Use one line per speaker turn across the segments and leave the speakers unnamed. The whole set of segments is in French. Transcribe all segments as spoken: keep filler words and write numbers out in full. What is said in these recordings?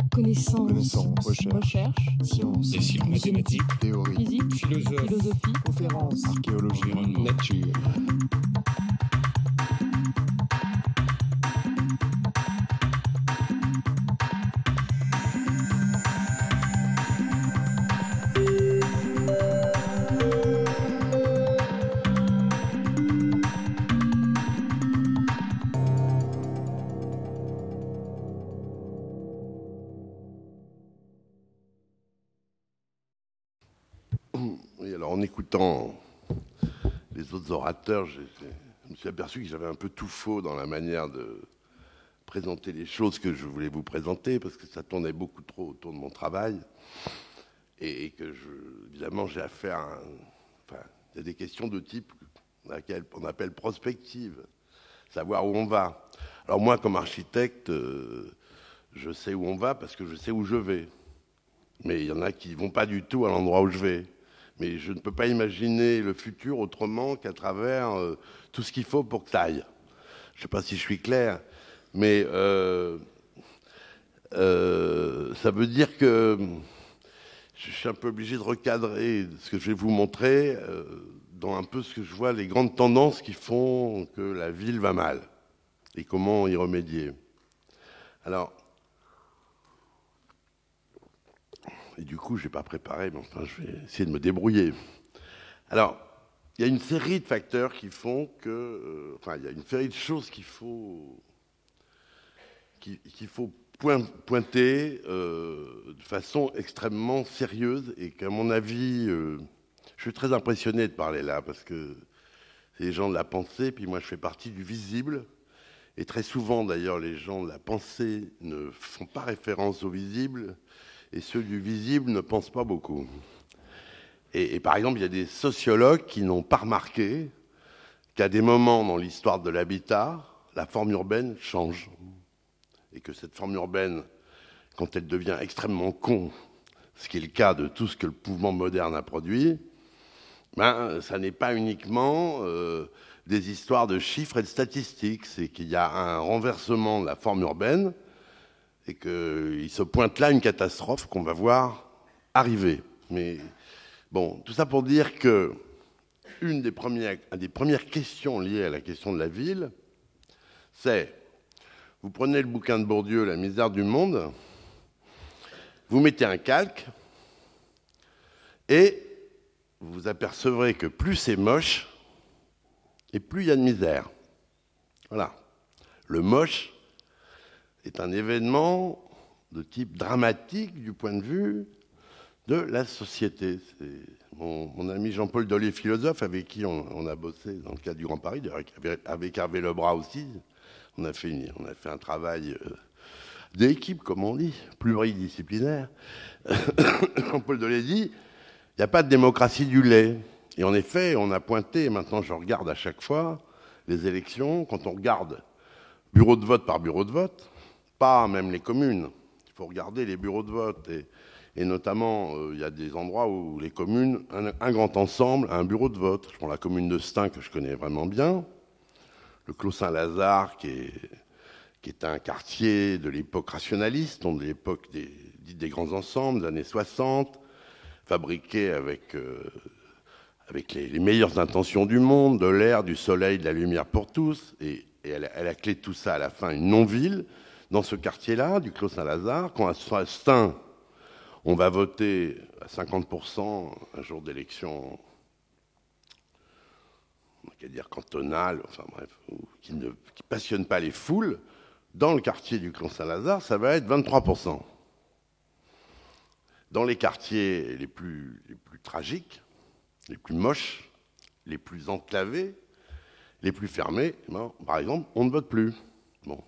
Connaissance,
Connaissance,
recherche, recherche, science,
et sciences, mathématiques,
théorie,
physique,
philosophie,
philosophie,
conférence, archéologie,
environnement, nature.
Oui, alors en écoutant les autres orateurs, je, je me suis aperçu que j'avais un peu tout faux dans la manière de présenter les choses que je voulais vous présenter, parce que ça tournait beaucoup trop autour de mon travail, et, et que, je, évidemment, j'ai affaire à... Un, enfin, il y a des questions de type qu'on appelle prospective, savoir où on va. Alors moi, comme architecte, euh, je sais où on va parce que je sais où je vais. Mais il y en a qui ne vont pas du tout à l'endroit où je vais. Mais je ne peux pas imaginer le futur autrement qu'à travers euh, tout ce qu'il faut pour que ça aille. Je ne sais pas si je suis clair, mais euh, euh, ça veut dire que je suis un peu obligé de recadrer ce que je vais vous montrer euh, dans un peu ce que je vois, les grandes tendances qui font que la ville va mal et comment y remédier. Alors, et du coup, je n'ai pas préparé, mais enfin, je vais essayer de me débrouiller. Alors, il y a une série de facteurs qui font que... Euh, enfin, il y a une série de choses qu'il faut, qu'il, qu'il faut point, pointer euh, de façon extrêmement sérieuse et qu'à mon avis, euh, je suis très impressionné de parler là parce que c'est les gens de la pensée, puis moi, je fais partie du visible. Et très souvent, d'ailleurs, les gens de la pensée ne font pas référence au visible, et ceux du visible ne pensent pas beaucoup. Et, et par exemple, il y a des sociologues qui n'ont pas remarqué qu'à des moments dans l'histoire de l'habitat, la forme urbaine change. Et que cette forme urbaine, quand elle devient extrêmement con, ce qui est le cas de tout ce que le mouvement moderne a produit, ben, ça n'est pas uniquement euh, des histoires de chiffres et de statistiques, c'est qu'il y a un renversement de la forme urbaine et qu'il se pointe là une catastrophe qu'on va voir arriver. Mais bon, tout ça pour dire que une des premières, une des premières questions liées à la question de la ville, c'est, vous prenez le bouquin de Bourdieu, La misère du monde, vous mettez un calque et vous vous apercevrez que plus c'est moche et plus il y a de misère. Voilà. Le moche est un événement de type dramatique du point de vue de la société. C'est mon, mon ami Jean-Paul Dolé, philosophe, avec qui on, on a bossé dans le cadre du Grand Paris, avec, avec Hervé Lebras aussi. On a fait, une, on a fait un travail euh, d'équipe, comme on dit, pluridisciplinaire. Jean-Paul Dolé dit, il n'y a pas de démocratie du lait. Et en effet, on a pointé, et maintenant je regarde à chaque fois, les élections, quand on regarde bureau de vote par bureau de vote, pas même les communes. Il faut regarder les bureaux de vote. Et, et notamment, euh, il y a des endroits où les communes, un, un grand ensemble, un bureau de vote. Je prends la commune de Stein, que je connais vraiment bien. Le Clos Saint-Lazare, qui est, qui est un quartier de l'époque rationaliste, donc de l'époque des, des grands ensembles, des années soixante, fabriqué avec, euh, avec les, les meilleures intentions du monde, de l'air, du soleil, de la lumière pour tous. Et, et elle, elle a clé de tout ça à la fin, une non-ville. Dans ce quartier-là, du Clos Saint-Lazare, quand à Stein, on va voter à cinquante pour cent un jour d'élection, on va dire cantonale, enfin bref, qui ne qui passionne pas les foules, dans le quartier du Clos Saint-Lazare, ça va être vingt-trois pour cent. Dans les quartiers les plus, les plus tragiques, les plus moches, les plus enclavés, les plus fermés, ben, par exemple, on ne vote plus. Bon.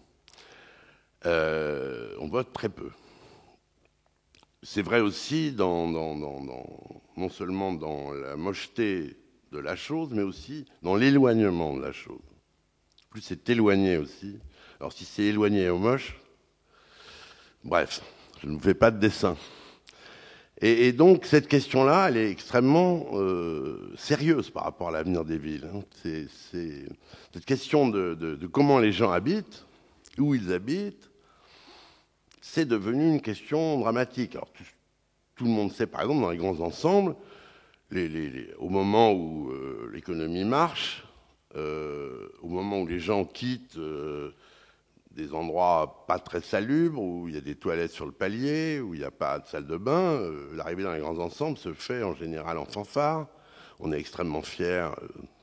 Euh, on vote très peu. C'est vrai aussi dans, dans, dans, dans, non seulement dans la mocheté de la chose, mais aussi dans l'éloignement de la chose. Plus c'est éloigné aussi. Alors si c'est éloigné ou moche, bref, je ne vous fais pas de dessin. Et, et donc cette question-là, elle est extrêmement euh, sérieuse par rapport à l'avenir des villes. Hein. C'est, c'est cette question de, de, de comment les gens habitent, où ils habitent, c'est devenu une question dramatique. Alors, tout, tout le monde sait, par exemple, dans les grands ensembles, les, les, les, au moment où euh, l'économie marche, euh, au moment où les gens quittent euh, des endroits pas très salubres, où il y a des toilettes sur le palier, où il n'y a pas de salle de bain, euh, l'arrivée dans les grands ensembles se fait en général en fanfare. On est extrêmement fiers euh,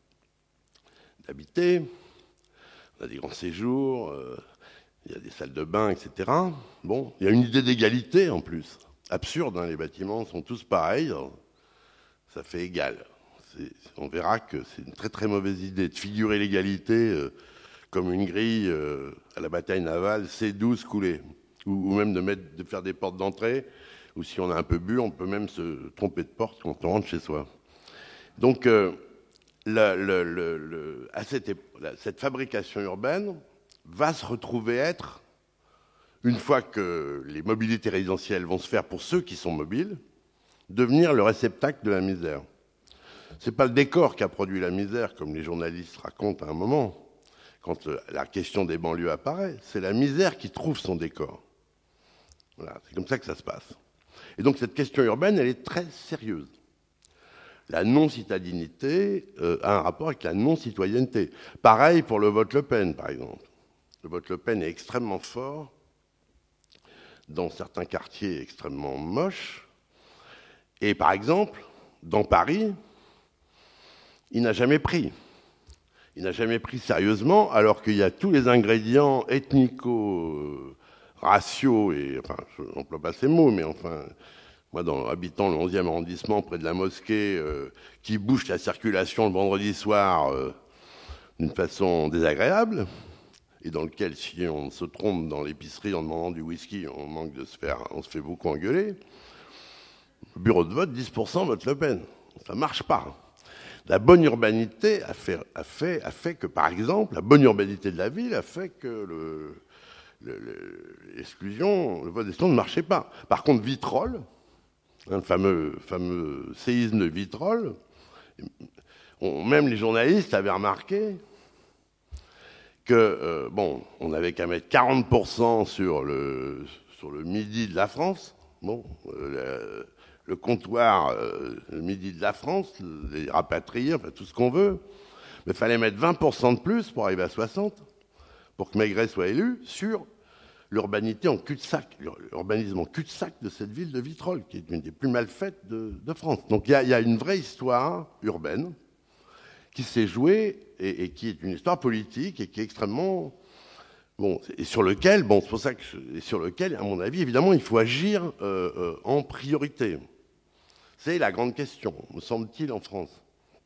d'habiter, on a des grands séjours, euh, il y a des salles de bain, et cetera. Bon, il y a une idée d'égalité en plus. Absurde, hein, les bâtiments sont tous pareils, ça fait égal. C'est, on verra que c'est une très très mauvaise idée de figurer l'égalité euh, comme une grille euh, à la bataille navale, C douze coulée, ou, ou même de, mettre, de faire des portes d'entrée, ou si on a un peu bu, on peut même se tromper de porte quand on rentre chez soi. Donc, euh, le, le, le, le, à cette, la, cette fabrication urbaine va se retrouver être, une fois que les mobilités résidentielles vont se faire pour ceux qui sont mobiles, devenir le réceptacle de la misère. Ce n'est pas le décor qui a produit la misère, comme les journalistes racontent à un moment, quand la question des banlieues apparaît, c'est la misère qui trouve son décor. Voilà, c'est comme ça que ça se passe. Et donc cette question urbaine, elle est très sérieuse. La non-citadinité euh, a un rapport avec la non-citoyenneté. Pareil pour le vote Le Pen, par exemple. Le vote Le Pen est extrêmement fort dans certains quartiers extrêmement moches. Et par exemple, dans Paris, il n'a jamais pris. Il n'a jamais pris sérieusement, alors qu'il y a tous les ingrédients ethnico-raciaux, et enfin, je n'emploie pas ces mots, mais enfin, moi, dans, habitant le onzième arrondissement, près de la mosquée, euh, qui bouche la circulation le vendredi soir euh, d'une façon désagréable, et dans lequel, si on se trompe dans l'épicerie en demandant du whisky, on manque de se faire, on se fait beaucoup engueuler. Bureau de vote, dix pour cent vote Le Pen. Ça ne marche pas. La bonne urbanité a fait, a, fait, a fait que, par exemple, la bonne urbanité de la ville a fait que le, le, le, l'exclusion, le vote d'exclusion ne marchait pas. Par contre, Vitrolles, hein, le fameux, fameux séisme de Vitrolles, on, même les journalistes avaient remarqué que, euh, bon, on n'avait qu'à mettre quarante pour cent sur le, sur le midi de la France. Bon, euh, le comptoir, euh, le midi de la France, les rapatriés, enfin tout ce qu'on veut. Mais il fallait mettre vingt pour cent de plus pour arriver à soixante, pour que Maigret soit élu, sur l'urbanité en cul-de-sac, l'urbanisme en cul-de-sac de cette ville de Vitrolles, qui est une des plus mal faites de, de France. Donc il y, y a une vraie histoire urbaine qui s'est jouée et, et qui est une histoire politique et qui est extrêmement... Bon, et sur lequel, bon, c'est pour ça que, je, et sur lequel, à mon avis, évidemment, il faut agir euh, euh, en priorité. C'est la grande question, me semble-t-il, en France.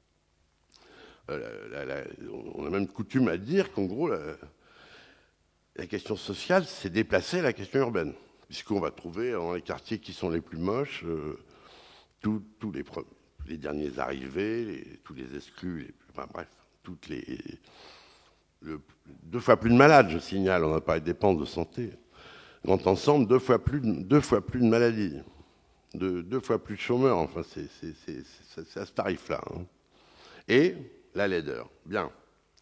Euh, la, la, on a même coutume à dire qu'en gros, la, la question sociale, c'est déplacer la question urbaine, puisqu'on va trouver dans les quartiers qui sont les plus moches euh, tous les, les derniers arrivés, les, tous les exclus, les, enfin bref, toutes les... Le, deux fois plus de malades, je signale, on n'a pas de dépenses de santé. Grand ensemble, deux fois plus de, deux fois plus de maladies. De, deux fois plus de chômeurs, enfin, c'est, c'est, c'est, c'est, c'est à ce tarif-là. Hein. Et la laideur. Bien.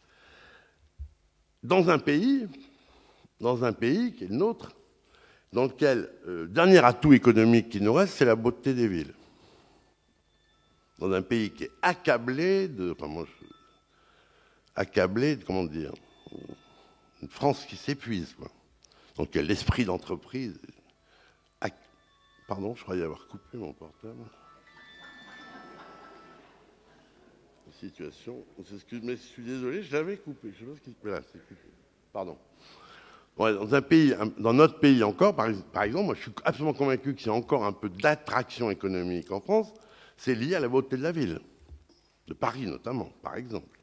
Dans un pays, dans un pays qui est le nôtre, dans lequel le euh, dernier atout économique qui nous reste, c'est la beauté des villes. Dans un pays qui est accablé de... Enfin, moi, je, accablé de, comment dire, une France qui s'épuise, quoi. Donc, l'esprit d'entreprise... Pardon, je croyais avoir coupé mon portable. Situation. Mais je suis désolé, je l'avais coupé. Je sais pas ce qui se passe. C'est coupé. Pardon. Ouais, dans un pays, dans notre pays encore, par, par exemple, moi, je suis absolument convaincu qu'il y a encore un peu d'attraction économique en France. C'est lié à la beauté de la ville, de Paris notamment, par exemple.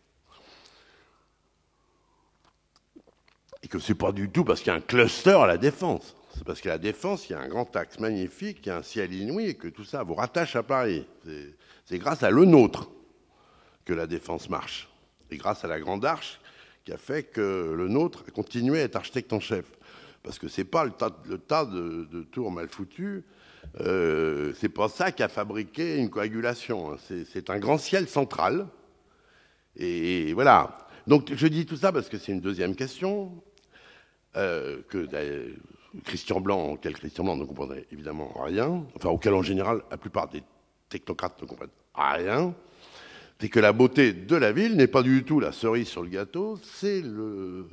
Et que c'est pas du tout parce qu'il y a un cluster à la Défense. C'est parce qu'à la Défense, il y a un grand axe magnifique, il y a un ciel inouï et que tout ça vous rattache à Paris. C'est, c'est grâce à le nôtre que la Défense marche. Et grâce à la Grande Arche qui a fait que le nôtre a continué à être architecte en chef. Parce que c'est pas le tas, le tas de, de tours mal foutus, euh, c'est pas ça qui a fabriqué une coagulation. C'est, c'est un grand ciel central. Et, et voilà. Donc je dis tout ça parce que c'est une deuxième question. Euh, que Christian Blanc, auquel Christian Blanc ne comprenait évidemment rien, enfin auquel en général la plupart des technocrates ne comprennent rien, c'est que la beauté de la ville n'est pas du tout la cerise sur le gâteau, c'est le,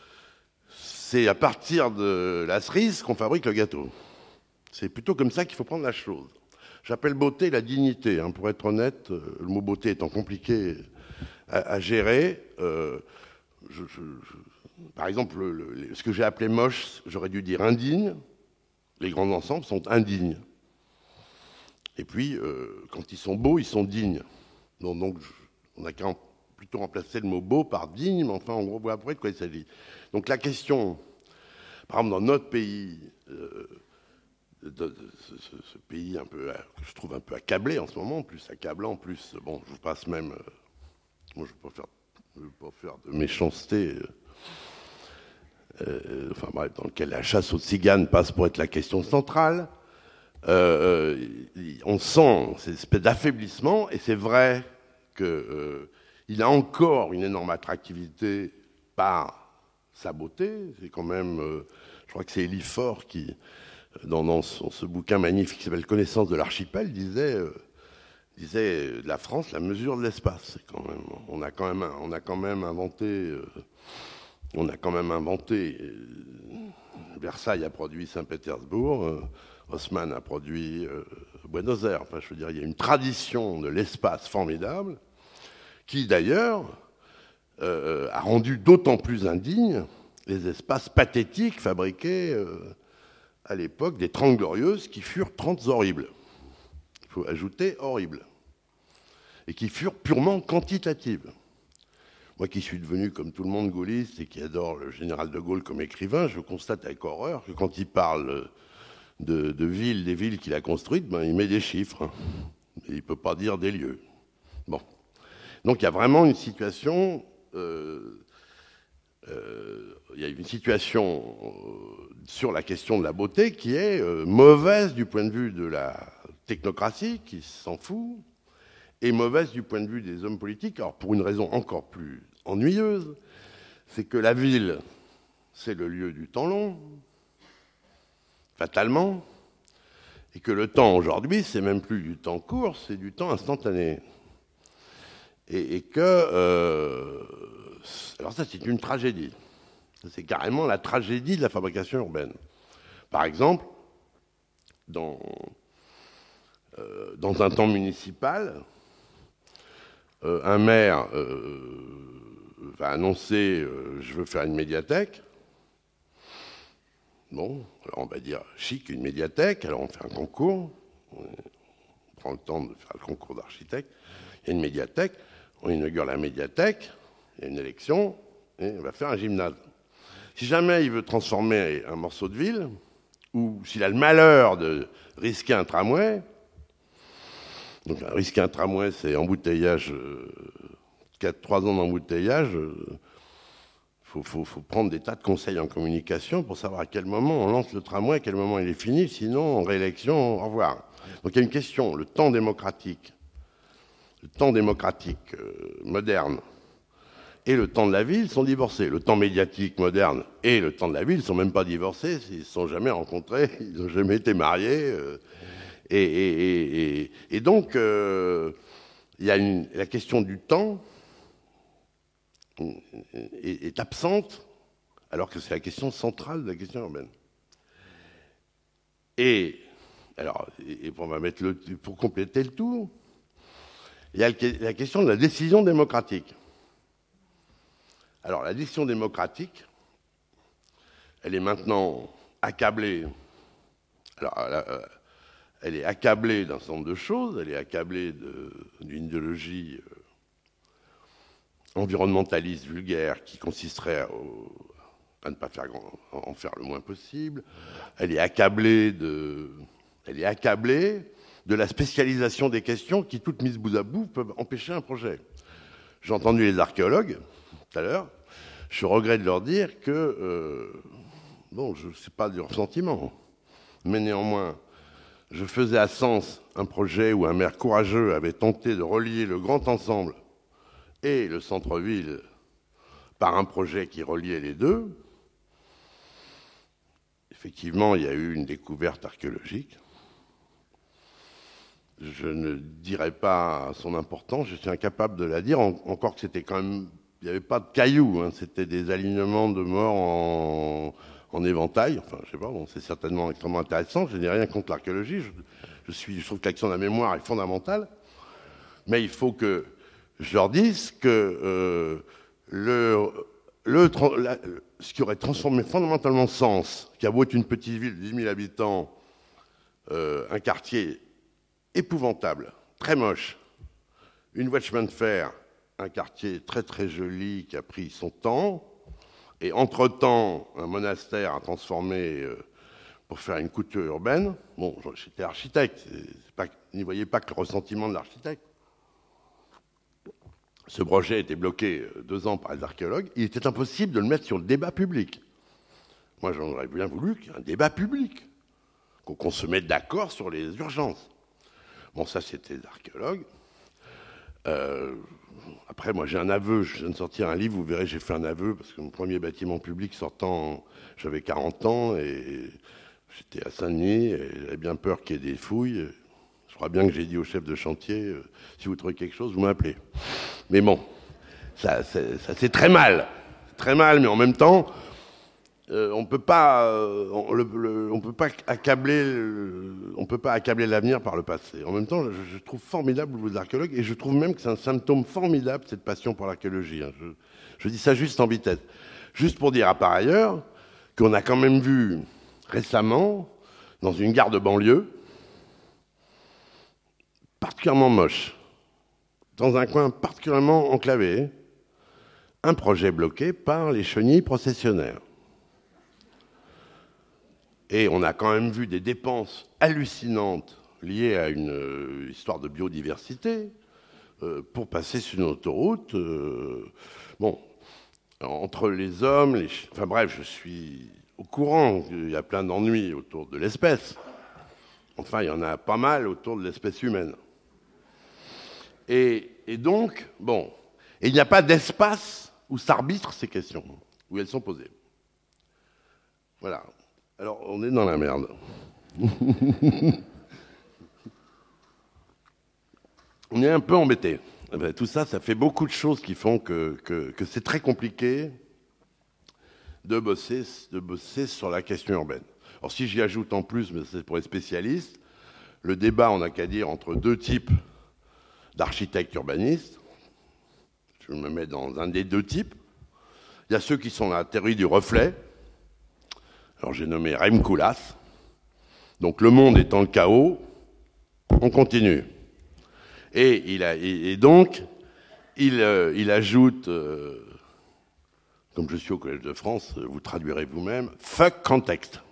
c'est à partir de la cerise qu'on fabrique le gâteau. C'est plutôt comme ça qu'il faut prendre la chose. J'appelle beauté la dignité. Hein. Pour être honnête, le mot beauté étant compliqué à, à gérer, euh, je, je, je, par exemple, le, le, ce que j'ai appelé moche, j'aurais dû dire indigne. Les grands ensembles sont indignes. Et puis, euh, quand ils sont beaux, ils sont dignes. Donc, donc je, on a qu'à plutôt remplacer le mot beau par digne, mais enfin, on voit après de quoi il s'agit. Donc la question, par exemple, dans notre pays, euh, de, de ce, ce, ce pays un peu, que je trouve un peu accablé en ce moment, plus accablant, plus, bon, je vous passe même, euh, moi je ne veux pas faire, je veux pas faire de méchanceté, euh, euh, enfin bref, dans lequel la chasse aux tziganes passe pour être la question centrale. Euh, on sent cette espèce d'affaiblissement, et c'est vrai qu'il euh, a encore une énorme attractivité par sa beauté. C'est quand même, euh, je crois que c'est Élie Faure qui, dans, dans son, ce bouquin magnifique qui s'appelle Connaissance de l'archipel, disait, euh, disait euh, la France, la mesure de l'espace. C'est quand même, on a quand même, on a quand même inventé, euh, on a quand même inventé. Euh, Versailles a produit Saint-Pétersbourg. Euh, Haussmann a produit euh, Buenos Aires. Enfin, je veux dire, il y a une tradition de l'espace formidable qui, d'ailleurs, euh, a rendu d'autant plus indignes les espaces pathétiques fabriqués euh, à l'époque des Trente Glorieuses, qui furent trente horribles. Il faut ajouter horribles. Et qui furent purement quantitatives. Moi qui suis devenu, comme tout le monde, gaulliste et qui adore le général de Gaulle comme écrivain, je constate avec horreur que quand il parle de, de villes, des villes qu'il a construites, ben, il met des chiffres. Et il ne peut pas dire des lieux. Bon. Donc il y a vraiment une situation... Euh, euh, il y a une situation euh, sur la question de la beauté qui est euh, mauvaise du point de vue de la technocratie, qui s'en fout, et mauvaise du point de vue des hommes politiques. Alors pour une raison encore plus ennuyeuse, c'est que la ville, c'est le lieu du temps long, fatalement, et que le temps aujourd'hui, c'est même plus du temps court, c'est du temps instantané. Et, et que... Euh, alors ça, c'est une tragédie. C'est carrément la tragédie de la fabrication urbaine. Par exemple, dans, euh, dans un temps municipal, euh, un maire euh, va annoncer euh, « je veux faire une médiathèque ». Bon, alors on va dire « chic, une médiathèque », alors on fait un concours, on prend le temps de faire le concours d'architecte, il y a une médiathèque, on inaugure la médiathèque, il y a une élection, et on va faire un gymnase. Si jamais il veut transformer un morceau de ville, ou s'il a le malheur de risquer un tramway, donc risquer un tramway, c'est embouteillage, quatre trois ans d'embouteillage, il euh, faut, faut, faut prendre des tas de conseils en communication pour savoir à quel moment on lance le tramway, à quel moment il est fini, sinon en réélection, au revoir. Donc il y a une question, le temps démocratique, le temps démocratique euh, moderne, et le temps de la ville sont divorcés. Le temps médiatique moderne et le temps de la ville ne sont même pas divorcés, ils ne se sont jamais rencontrés, ils n'ont jamais été mariés. Euh, et, et, et, et, et donc, euh, il y a une, la question du temps est, est absente, alors que c'est la question centrale de la question urbaine. Et, alors, et on va mettre le, pour compléter le tout, il y a la question de la décision démocratique. Alors, la décision démocratique, elle est maintenant accablée. Alors, elle, elle est accablée d'un certain nombre de choses. Elle est accablée d'une idéologie euh, environnementaliste vulgaire qui consisterait à, à ne pas faire grand, en faire le moins possible. Elle est accablée de, elle est accablée de la spécialisation des questions qui, toutes mises bout à bout, peuvent empêcher un projet. J'ai entendu les archéologues tout à l'heure. Je regrette de leur dire que, euh, bon, je ne sais pas du ressentiment, mais néanmoins, je faisais à Sens un projet où un maire courageux avait tenté de relier le grand ensemble et le centre-ville par un projet qui reliait les deux. effectivement, il y a eu une découverte archéologique. Je ne dirais pas son importance, je suis incapable de la dire, encore que c'était quand même... Il n'y avait pas de cailloux, hein, c'était des alignements de morts en, en éventail. Enfin, je sais pas, bon, c'est certainement extrêmement intéressant. Je n'ai rien contre l'archéologie. Je, je, suis, je trouve que l'action de la mémoire est fondamentale. Mais il faut que je leur dise que euh, le, le, la, ce qui aurait transformé fondamentalement Sens, qui a beau être une petite ville de dix mille habitants, euh, un quartier épouvantable, très moche, une voie de chemin de fer, un quartier très très joli qui a pris son temps, et entre-temps, un monastère à transformer euh, pour faire une couture urbaine. Bon, j'étais architecte, n'y voyez pas que le ressentiment de l'architecte. Ce projet a été bloqué deux ans par les archéologues. Il était impossible de le mettre sur le débat public. Moi, j'aurais bien voulu qu'il y ait un débat public, qu'on se mette d'accord sur les urgences. Bon, ça, c'était les archéologues. Euh, après, moi, j'ai un aveu. Je viens de sortir un livre. Vous verrez, j'ai fait un aveu parce que mon premier bâtiment public sortant, j'avais quarante ans et j'étais à Saint-Denis et j'avais bien peur qu'il y ait des fouilles. Je crois bien que j'ai dit au chef de chantier, euh, si vous trouvez quelque chose, vous m'appelez. Mais bon, ça, c'est, ça c'est très mal. Très mal, mais en même temps, euh, on peut pas, euh, on, le, le, on peut pas accabler, le, on peut pas accabler l'avenir par le passé. En même temps, je, je trouve formidable vos archéologues et je trouve même que c'est un symptôme formidable cette passion pour l'archéologie. Hein. Je, je dis ça juste en vitesse, juste pour dire à par ailleurs qu'on a quand même vu récemment dans une gare de banlieue particulièrement moche, dans un coin particulièrement enclavé, un projet bloqué par les chenilles processionnaires. Et on a quand même vu des dépenses hallucinantes liées à une euh, histoire de biodiversité euh, pour passer sur une autoroute. Euh, bon, entre les hommes, les ch... enfin bref, je suis au courant qu'il y a plein d'ennuis autour de l'espèce. Enfin, il y en a pas mal autour de l'espèce humaine. Et, et donc, bon, et il n'y a pas d'espace où s'arbitrent ces questions, où elles sont posées. Voilà. Alors, on est dans la merde. On est un peu embêté. Tout ça, ça fait beaucoup de choses qui font que, que, que c'est très compliqué de bosser, de bosser sur la question urbaine. Alors, si j'y ajoute en plus, mais c'est pour les spécialistes, le débat, on n'a qu'à dire, entre deux types d'architectes urbanistes. Je me mets dans un des deux types. Il y a ceux qui sont dans la théorie du reflet. Alors j'ai nommé Rem Koolhaas. Donc le monde étant le chaos, on continue. Et, il a, et, et donc, il, euh, il ajoute, euh, comme je suis au Collège de France, vous traduirez vous-même, fuck context.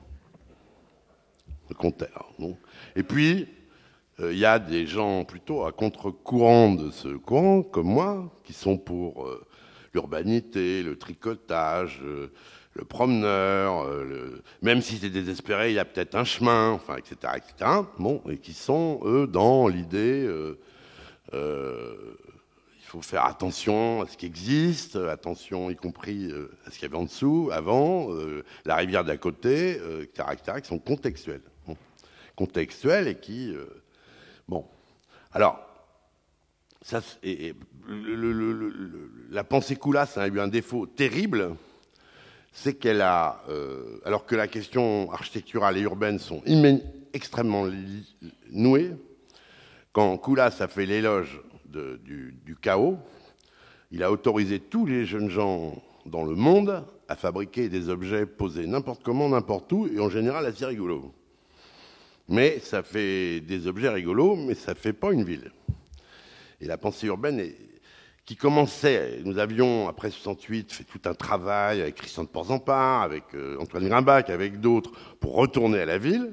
Le contexte. Bon. Et puis, il euh, y a des gens plutôt à contre-courant de ce courant, comme moi, qui sont pour euh, l'urbanité, le tricotage, euh, le promeneur, euh, le... même si c'est désespéré, il y a peut-être un chemin, enfin, et cetera, et cetera. Bon, et qui sont, eux, dans l'idée, euh, euh, il faut faire attention à ce qui existe, attention y compris euh, à ce qu'il y avait en dessous, avant, euh, la rivière d'à côté, euh, et cetera, et cetera, qui sont contextuels. Bon. Contextuels et qui... Euh, Bon, alors, ça, et, et, le, le, le, le, la pensée Koolhaas a eu un défaut terrible, c'est qu'elle a, euh, alors que la question architecturale et urbaine sont immé- extrêmement li- nouées, quand Koolhaas a fait l'éloge de, du, du chaos, il a autorisé tous les jeunes gens dans le monde à fabriquer des objets posés n'importe comment, n'importe où, et en général assez rigolos. Mais ça fait des objets rigolos, mais ça ne fait pas une ville. Et la pensée urbaine, est, qui commençait, nous avions, après soixante-huit, fait tout un travail avec Christian de Porzampar, avec euh, Antoine Grimbach, avec d'autres, pour retourner à la ville.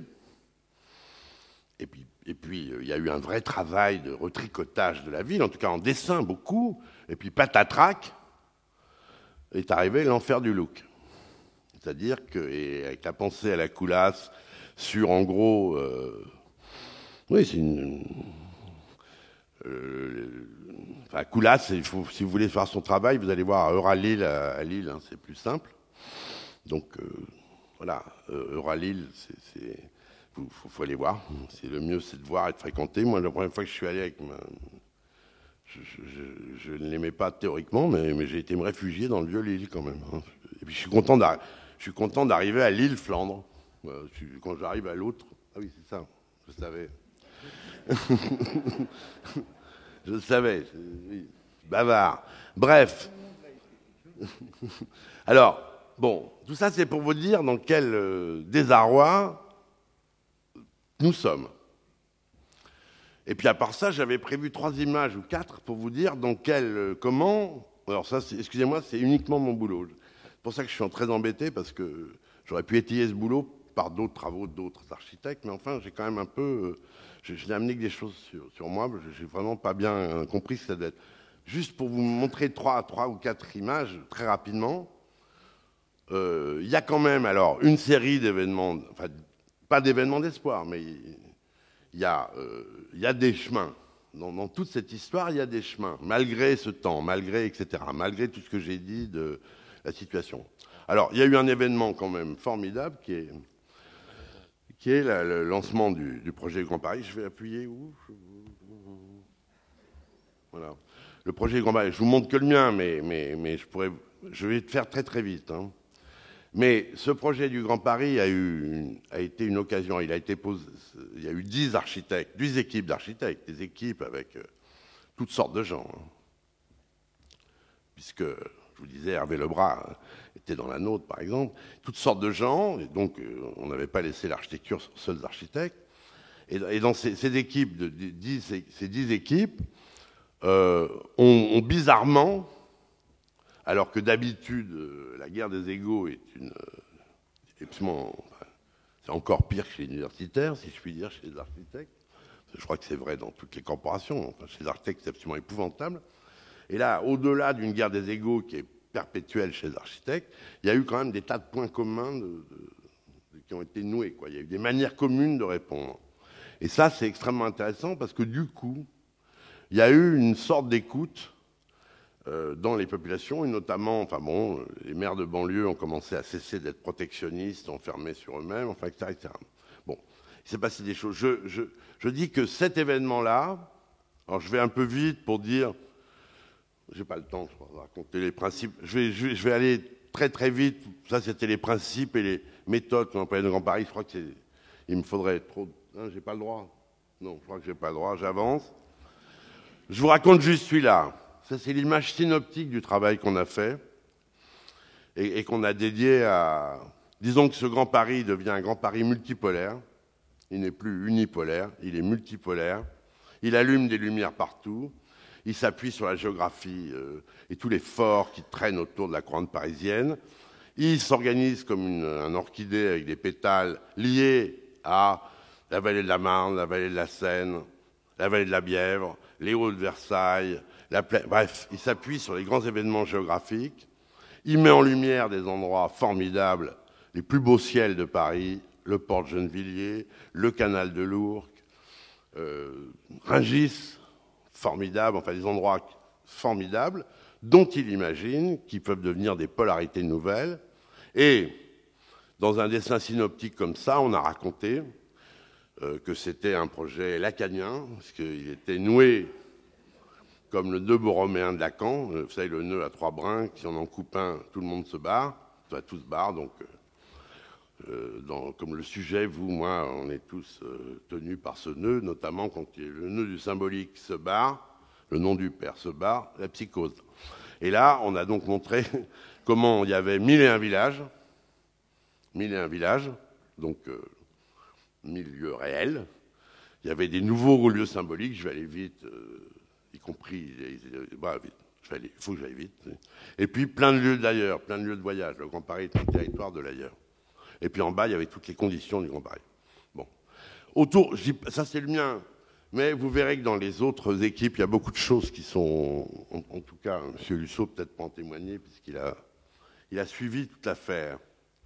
Et puis, et puis euh, il y a eu un vrai travail de retricotage de la ville, en tout cas en dessin beaucoup. Et puis, patatrac, est arrivé l'enfer du look. C'est-à-dire que, et avec la pensée à la Koolhaas, sur, en gros, euh, oui, c'est une... Euh, enfin, Koolhaas, il faut, si vous voulez faire son travail, vous allez voir à Euralille, à, à Lille, hein, c'est plus simple. Donc, euh, voilà, euh, Euralille, c'est, faut, faut, faut aller voir. C'est le mieux, c'est de voir et de fréquenter. Moi, la première fois que je suis allé avec ma, je, je, je, je ne l'aimais pas théoriquement, mais, mais j'ai été me réfugier dans le vieux Lille quand même. Hein. Et puis je suis content d'arriver, je suis content d'arriver à Lille Flandre. Euh, quand j'arrive à l'autre, ah oui, c'est ça, je savais. Je savais, oui, bavard. Bref. Alors, bon, tout ça c'est pour vous dire dans quel euh, désarroi nous sommes. Et puis à part ça, j'avais prévu trois images ou quatre pour vous dire dans quel, euh, comment. Alors ça, excusez-moi, c'est uniquement mon boulot. C'est pour ça que je suis très embêté parce que j'aurais pu étayer ce boulot par d'autres travaux d'autres architectes, mais enfin, j'ai quand même un peu, euh, je, je n'ai amené que des choses sur, sur moi. J'ai vraiment pas bien compris ce que ça doit être. Juste pour vous montrer trois, trois ou quatre images très rapidement. Il euh, y a quand même alors une série d'événements, enfin pas d'événements d'espoir, mais il y, euh, y a des chemins. Dans, dans toute cette histoire, il y a des chemins, malgré ce temps, malgré, et cetera, malgré tout ce que j'ai dit de la situation. Alors, il y a eu un événement quand même formidable qui est, qui est la, le lancement du, du projet Grand Paris. Je vais appuyer où? Voilà. Le projet Grand Paris, je vous montre que le mien, mais, mais, mais je, pourrais, je vais te faire très très vite. Hein. Mais ce projet du Grand Paris a, eu, a été une occasion. Il a été posé, il y a eu dix architectes, dix équipes d'architectes, des équipes avec euh, toutes sortes de gens. Hein. Puisque, je vous disais, Hervé Lebras hein, était dans la nôtre, par exemple. Toutes sortes de gens, et donc euh, on n'avait pas laissé l'architecture aux seuls architectes. Et, et dans ces, ces équipes, de, de dix, ces dix équipes, euh, ont, ont bizarrement... Alors que d'habitude, euh, la guerre des égaux est une... Euh, absolument, enfin, c'est encore pire que chez les universitaires, si je puis dire, chez les architectes. Je crois que c'est vrai dans toutes les corporations. Enfin, chez les architectes, c'est absolument épouvantable. Et là, au-delà d'une guerre des égaux qui est perpétuelle chez les architectes, il y a eu quand même des tas de points communs de, de, de, qui ont été noués. Quoi. Il y a eu des manières communes de répondre. Et ça, c'est extrêmement intéressant parce que du coup, il y a eu une sorte d'écoute dans les populations, et notamment, enfin bon, les maires de banlieue ont commencé à cesser d'être protectionnistes, enfermés sur eux-mêmes, enfin, et cetera, et cetera. Bon, il s'est passé des choses. Je, je, je dis que cet événement-là, alors je vais un peu vite pour dire, j'ai pas le temps, je vais raconter les principes, je vais, je, je vais aller très très vite, ça c'était les principes et les méthodes qu'on employait de Grand Paris, je crois que c'est, il me faudrait trop, hein, j'ai pas le droit, non, je crois que j'ai pas le droit, j'avance. Je vous raconte juste celui-là. Ça, c'est l'image synoptique du travail qu'on a fait et, et qu'on a dédié à... Disons que ce Grand Paris devient un Grand Paris multipolaire. Il n'est plus unipolaire, il est multipolaire. Il allume des lumières partout. Il s'appuie sur la géographie euh, et tous les forts qui traînent autour de la couronne parisienne. Il s'organise comme une, un orchidée avec des pétales liés à la vallée de la Marne, la vallée de la Seine, la vallée de la Bièvre, les Hauts de Versailles... La pla... Bref, il s'appuie sur les grands événements géographiques. Il met en lumière des endroits formidables, les plus beaux ciels de Paris, le port de Gennevilliers, le canal de l'Ourcq, euh, Rungis, formidable, enfin des endroits formidables, dont il imagine qu'ils peuvent devenir des polarités nouvelles. Et dans un dessin synoptique comme ça, on a raconté euh, que c'était un projet lacanien, parce qu'il était noué comme le nœud borroméen de Lacan, vous savez, le nœud à trois brins, si on en coupe un, tout le monde se barre, enfin, tout se barre, donc, euh, dans, comme le sujet, vous, moi, on est tous euh, tenus par ce nœud, notamment quand le nœud du symbolique se barre, le nom du père se barre, la psychose. Et là, on a donc montré comment il y avait mille et un villages, mille et un villages, donc euh, mille lieux réels, il y avait des nouveaux lieux symboliques, je vais aller vite, euh, y compris, bah, vite, je vais aller, il faut que j'aille vite. Et puis plein de lieux d'ailleurs, plein de lieux de voyage. Le Grand Paris est un territoire de l'ailleurs. Et puis en bas, il y avait toutes les conditions du Grand Paris. Bon. Autour, ça c'est le mien, mais vous verrez que dans les autres équipes, il y a beaucoup de choses qui sont, en, en tout cas, M. Lussot peut-être pas en témoigner, puisqu'il a, il a suivi toute l'affaire.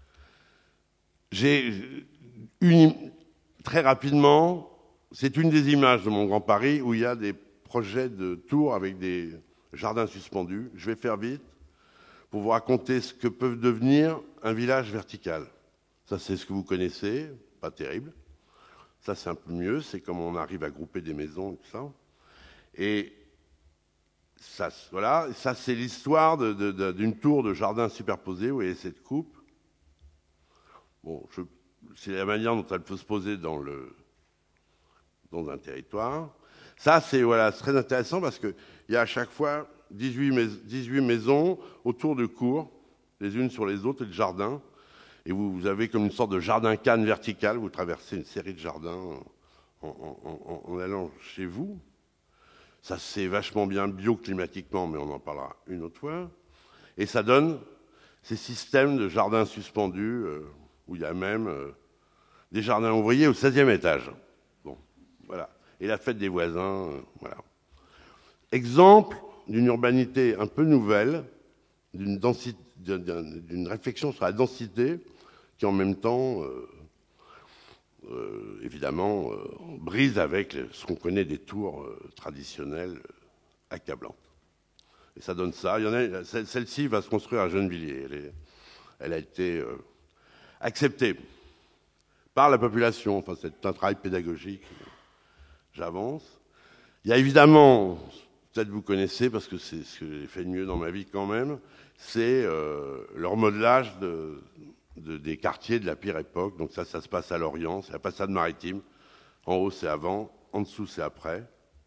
J'ai une, très rapidement, c'est une des images de mon Grand Paris où il y a des projets de tours avec des jardins suspendus. Je vais faire vite pour vous raconter ce que peut devenir un village vertical. Ça, c'est ce que vous connaissez, pas terrible. Ça, c'est un peu mieux, c'est comme on arrive à grouper des maisons et tout ça. Et ça, voilà, ça c'est l'histoire de, de, de, d'une tour de jardin superposée. Vous voyez cette coupe. Bon, je, c'est la manière dont elle peut se poser dans, le, dans un territoire. Ça, c'est voilà, très intéressant parce qu'il y a à chaque fois dix-huit, mais, dix-huit maisons autour de cours, les unes sur les autres, et de jardins. Et vous, vous avez comme une sorte de jardin-canne vertical. Vous traversez une série de jardins en, en, en, en allant chez vous. Ça, c'est vachement bien bioclimatiquement, mais on en parlera une autre fois. Et ça donne ces systèmes de jardins suspendus, euh, où il y a même euh, des jardins ouvriers au seizième étage. Bon, voilà. Et la fête des voisins, euh, voilà. Exemple d'une urbanité un peu nouvelle, d'une densité, d'une réflexion sur la densité, qui en même temps, euh, euh, évidemment, euh, brise avec ce qu'on connaît des tours euh, traditionnelles euh, accablantes. Et ça donne ça. Il y en a, celle-ci va se construire à Gennevilliers. Elle, est, elle a été euh, acceptée par la population. Enfin, c'est un travail pédagogique. J'avance. Il y a évidemment, peut-être vous connaissez, parce que c'est ce que j'ai fait de mieux dans ma vie quand même, c'est euh, le remodelage de, de, des quartiers de la pire époque. Donc ça, ça se passe à Lorient, c'est la façade maritime. En haut, c'est avant, en dessous, c'est après.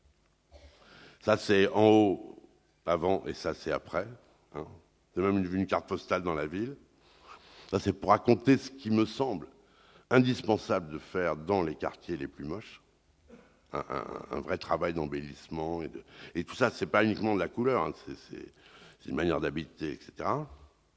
Ça, c'est en haut, avant, et ça, c'est après. Hein. C'est même une, une carte postale dans la ville. Ça, c'est pour raconter ce qui me semble indispensable de faire dans les quartiers les plus moches. Un, un, un vrai travail d'embellissement. Et, de, et tout ça, c'est pas uniquement de la couleur, hein, c'est, c'est, c'est une manière d'habiter, et cetera.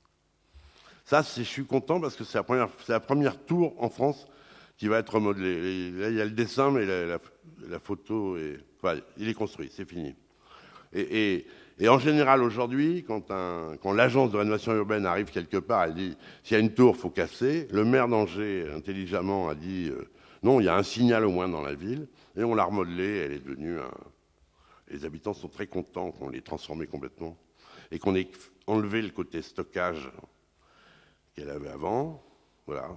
Ça, c'est, je suis content parce que c'est la, première, c'est la première tour en France qui va être remodelée. Et là, il y a le dessin, mais la, la, la photo, est, enfin, il est construit, c'est fini. Et, et, et en général, aujourd'hui, quand, un, quand l'agence de rénovation urbaine arrive quelque part, elle dit s'il y a une tour, il faut casser. Le maire d'Angers, intelligemment, a dit euh, non, il y a un signal au moins dans la ville. Et on l'a remodelée, elle est devenue un... Les habitants sont très contents qu'on l'ait transformée complètement et qu'on ait enlevé le côté stockage qu'elle avait avant. Voilà.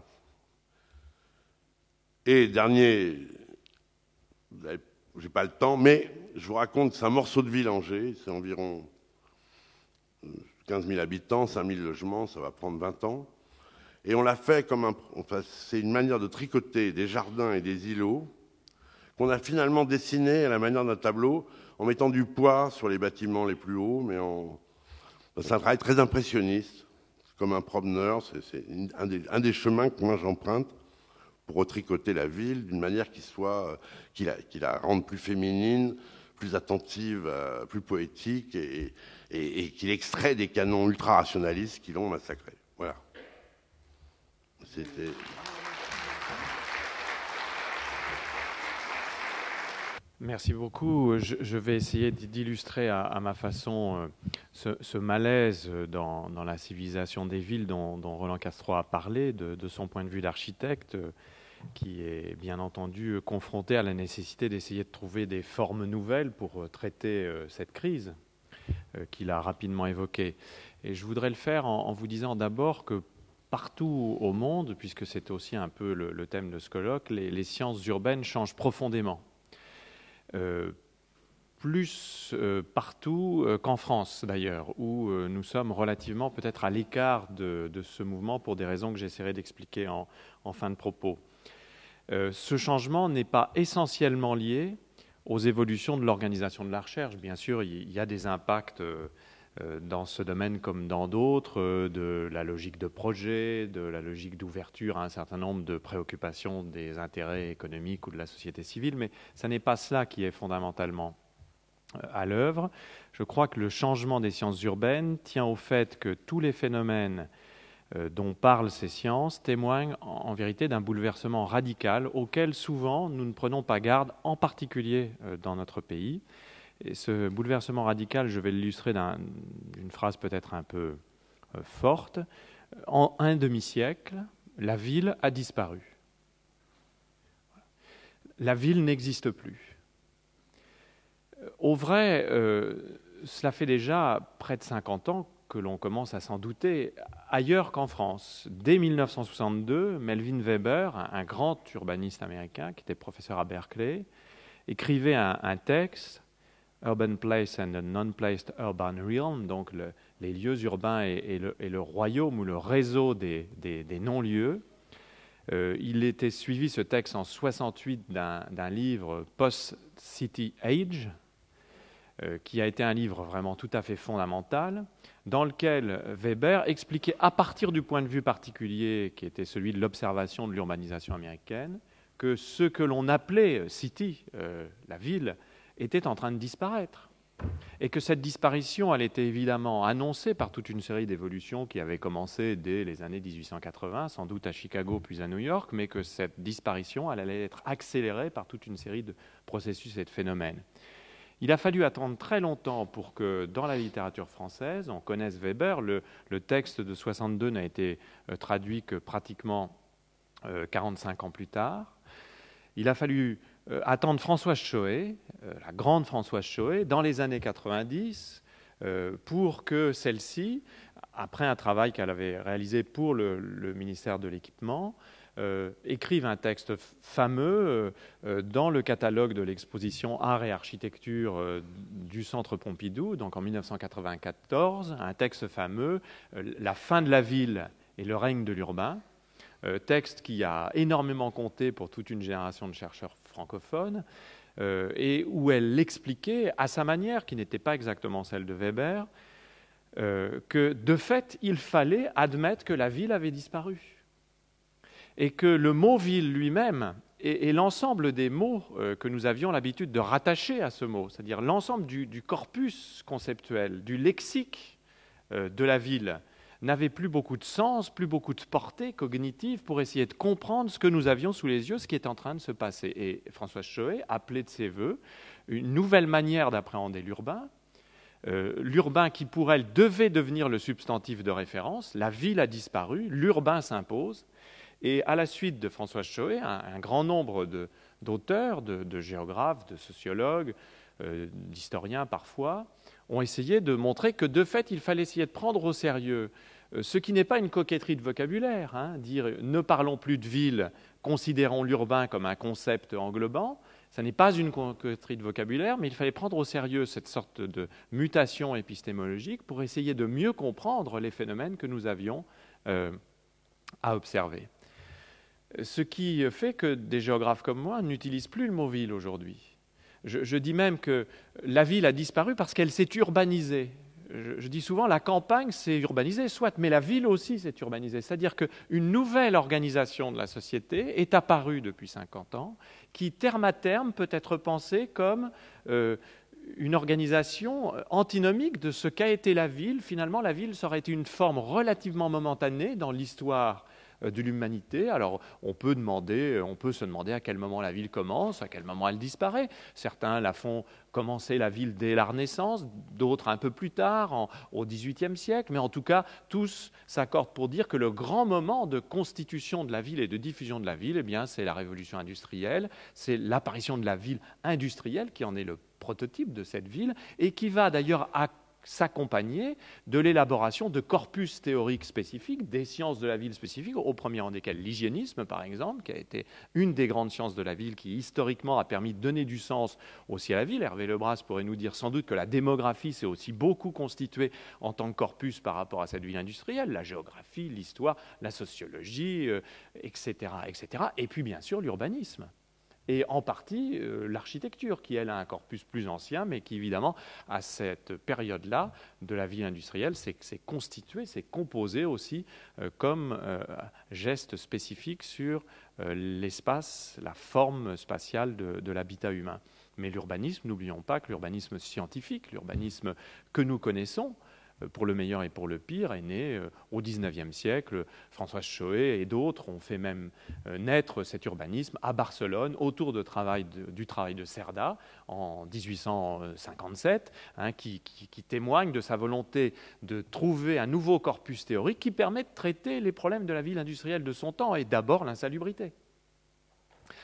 Et dernier, j'ai pas le temps, mais je vous raconte, c'est un morceau de ville, Angers, c'est environ quinze mille habitants, cinq mille logements, ça va prendre vingt ans. Et on l'a fait comme un... Enfin, c'est une manière de tricoter des jardins et des îlots qu'on a finalement dessiné à la manière d'un tableau en mettant du poids sur les bâtiments les plus hauts, mais en... c'est un travail très impressionniste, comme un promeneur, c'est, c'est un, des, un des chemins que moi j'emprunte pour retricoter la ville d'une manière qui soit, qui la, qui la rende plus féminine, plus attentive, euh, plus poétique, et, et, et qui l'extrait des canons ultra-rationalistes qui l'ont massacré. Voilà. C'était...
Merci beaucoup. Je, je vais essayer d'illustrer à, à ma façon euh, ce, ce malaise dans, dans la civilisation des villes dont, dont Roland Castro a parlé, de, de son point de vue d'architecte, euh, qui est bien entendu confronté à la nécessité d'essayer de trouver des formes nouvelles pour euh, traiter euh, cette crise euh, qu'il a rapidement évoquée. Et je voudrais le faire en, en vous disant d'abord que partout au monde, puisque c'est aussi un peu le, le thème de ce colloque, les, les sciences urbaines changent profondément. Euh, plus euh, partout euh, qu'en France d'ailleurs, où euh, nous sommes relativement peut-être à l'écart de, de ce mouvement pour des raisons que j'essaierai d'expliquer en, en fin de propos. Euh, ce changement n'est pas essentiellement lié aux évolutions de l'organisation de la recherche. Bien sûr, il y a des impacts euh, dans ce domaine comme dans d'autres, euh, de la logique de projet, de la logique d'ouverture à un certain nombre de préoccupations des intérêts économiques ou de la société civile, mais ce n'est pas cela qui est fondamentalement euh, à l'œuvre. Je crois que le changement des sciences urbaines tient au fait que tous les phénomènes euh, dont parlent ces sciences témoignent en, en vérité d'un bouleversement radical auquel souvent nous ne prenons pas garde, en particulier euh, dans notre pays. Et ce bouleversement radical, je vais l'illustrer d'un, d'une phrase peut-être un peu euh, forte. En un demi-siècle, la ville a disparu. La ville n'existe plus. Au vrai, euh, cela fait déjà près de cinquante ans que l'on commence à s'en douter ailleurs qu'en France. Dès mille neuf cent soixante-deux, Melvin Weber, un, un grand urbaniste américain qui était professeur à Berkeley, écrivait un, un texte, Urban Place and the Non-Placed Urban Realm, donc le, les lieux urbains et, et, le, et le royaume ou le réseau des, des, des non-lieux. Euh, il était suivi, ce texte, en soixante-huit d'un, d'un livre Post-City Age, euh, qui a été un livre vraiment tout à fait fondamental, dans lequel Weber expliquait, à partir du point de vue particulier, qui était celui de l'observation de l'urbanisation américaine, que ce que l'on appelait city, euh, la ville, était en train de disparaître. Et que cette disparition, elle était évidemment annoncée par toute une série d'évolutions qui avaient commencé dès les années dix-huit cent quatre-vingts, sans doute à Chicago puis à New York, mais que cette disparition, elle allait être accélérée par toute une série de processus et de phénomènes. Il a fallu attendre très longtemps pour que, dans la littérature française, on connaisse Weber. Le, le texte de soixante-deux n'a été euh, traduit que pratiquement euh, quarante-cinq ans plus tard. Il a fallu euh, attendre Françoise Choët, euh, la grande Françoise Choët, dans les années quatre-vingt-dix, euh, pour que celle-ci, après un travail qu'elle avait réalisé pour le, le ministère de l'Équipement, euh, écrive un texte fameux euh, dans le catalogue de l'exposition Art et Architecture euh, du Centre Pompidou, donc en mille neuf cent quatre-vingt-quatorze, un texte fameux, euh, La fin de la ville et le règne de l'urbain. Euh, texte qui a énormément compté pour toute une génération de chercheurs francophones, euh, et où elle expliquait, à sa manière, qui n'était pas exactement celle de Weber, euh, que de fait, il fallait admettre que la ville avait disparu. Et que le mot ville lui-même, et, et l'ensemble des mots euh, que nous avions l'habitude de rattacher à ce mot, c'est-à-dire l'ensemble du, du corpus conceptuel, du lexique euh, de la ville, n'avait plus beaucoup de sens, plus beaucoup de portée cognitive pour essayer de comprendre ce que nous avions sous les yeux, ce qui est en train de se passer. Et Françoise Choët appelait de ses voeux une nouvelle manière d'appréhender l'urbain, euh, l'urbain qui pour elle devait devenir le substantif de référence, la ville a disparu, l'urbain s'impose, et à la suite de Françoise Choët, un, un grand nombre de, d'auteurs, de, de géographes, de sociologues, euh, d'historiens parfois, ont essayé de montrer que, de fait, il fallait essayer de prendre au sérieux euh, ce qui n'est pas une coquetterie de vocabulaire, hein, dire « ne parlons plus de ville, considérons l'urbain comme un concept englobant », ça n'est pas une coquetterie de vocabulaire, mais il fallait prendre au sérieux cette sorte de mutation épistémologique pour essayer de mieux comprendre les phénomènes que nous avions euh, à observer. Ce qui fait que des géographes comme moi n'utilisent plus le mot « ville » aujourd'hui. Je, je dis même que la ville a disparu parce qu'elle s'est urbanisée. Je, je dis souvent la campagne s'est urbanisée, soit, mais la ville aussi s'est urbanisée. C'est-à-dire qu'une nouvelle organisation de la société est apparue depuis cinquante ans, qui, terme à terme, peut être pensée comme euh, une organisation antinomique de ce qu'a été la ville. Finalement, la ville, ça aurait été une forme relativement momentanée dans l'histoire de l'humanité. Alors, on peut demander, on peut se demander à quel moment la ville commence, à quel moment elle disparaît. Certains la font commencer la ville dès la Renaissance, d'autres un peu plus tard, en, au dix-huitième siècle, mais en tout cas, tous s'accordent pour dire que le grand moment de constitution de la ville et de diffusion de la ville, eh bien, c'est la révolution industrielle, c'est l'apparition de la ville industrielle qui en est le prototype de cette ville et qui va d'ailleurs à s'accompagner de l'élaboration de corpus théoriques spécifiques, des sciences de la ville spécifiques, au premier rang desquelles l'hygiénisme, par exemple, qui a été une des grandes sciences de la ville, qui historiquement a permis de donner du sens aussi à la ville. Hervé Lebras pourrait nous dire sans doute que la démographie s'est aussi beaucoup constituée en tant que corpus par rapport à cette ville industrielle, la géographie, l'histoire, la sociologie, euh, et cetera, et cetera. Et puis bien sûr l'urbanisme. Et en partie euh, l'architecture, qui elle a un corpus plus ancien, mais qui évidemment, à cette période-là de la vie industrielle, s'est constitué, s'est composé aussi euh, comme euh, geste spécifique sur euh, l'espace, la forme spatiale de, de l'habitat humain. Mais l'urbanisme, n'oublions pas que l'urbanisme scientifique, l'urbanisme que nous connaissons, pour le meilleur et pour le pire, est né au dix-neuvième siècle. Françoise Choët et d'autres ont fait même naître cet urbanisme à Barcelone autour de travail de, du travail de Cerda en dix-huit cent cinquante-sept, hein, qui, qui, qui témoigne de sa volonté de trouver un nouveau corpus théorique qui permet de traiter les problèmes de la ville industrielle de son temps et d'abord l'insalubrité.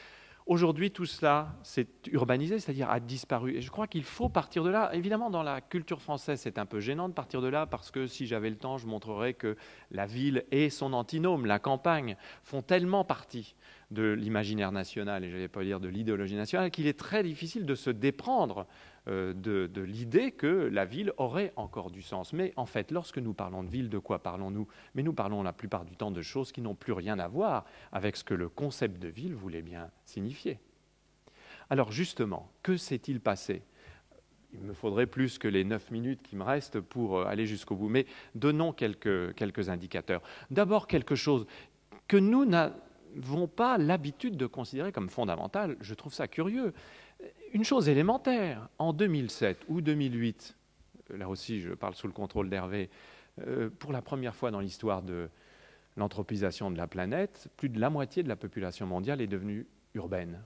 Aujourd'hui, tout cela s'est urbanisé, c'est-à-dire a disparu. Et je crois qu'il faut partir de là. Évidemment, dans la culture française, c'est un peu gênant de partir de là, parce que si j'avais le temps, je montrerais que la ville et son antinôme, la campagne, font tellement partie de l'imaginaire national, et je n'allais pas dire de l'idéologie nationale, qu'il est très difficile de se déprendre euh, de, de l'idée que la ville aurait encore du sens. Mais en fait, lorsque nous parlons de ville, de quoi parlons-nous? Mais nous parlons la plupart du temps de choses qui n'ont plus rien à voir avec ce que le concept de ville voulait bien signifier. Alors justement, que s'est-il passé? Il me faudrait plus que les neuf minutes qui me restent pour aller jusqu'au bout, mais donnons quelques, quelques indicateurs. D'abord, quelque chose que nous n'avons pas l'habitude de considérer comme fondamental, je trouve ça curieux. Une chose élémentaire, en deux mille sept ou deux mille huit, là aussi je parle sous le contrôle d'Hervé, euh, pour la première fois dans l'histoire de l'anthropisation de la planète, plus de la moitié de la population mondiale est devenue urbaine.